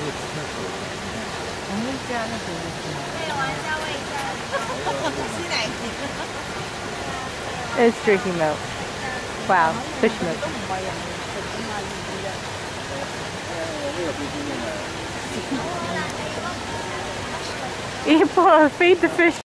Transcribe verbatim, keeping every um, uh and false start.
我们家那个对，玩一下喂一下，吸奶瓶。 It's drinking milk. Wow, fish milk. You feed the fish.